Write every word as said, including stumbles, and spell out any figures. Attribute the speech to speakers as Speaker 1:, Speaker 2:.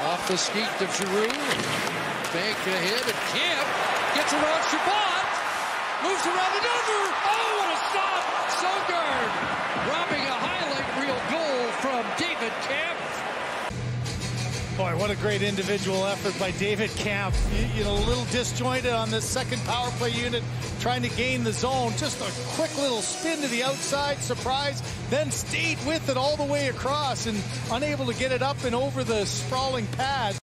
Speaker 1: Off the skeet of Giroux. Bank ahead, and Kampf gets around Shabbat. Moves around the number. Oh, what a stop! Sogaard robbing a highlight reel goal from David Kampf.
Speaker 2: Boy, what a great individual effort by David Kampf. You, you know, a little disjointed on this second power play unit, trying to gain the zone. Just a quick little spin to the outside, surprise, then stayed with it all the way across and unable to get it up and over the sprawling pad.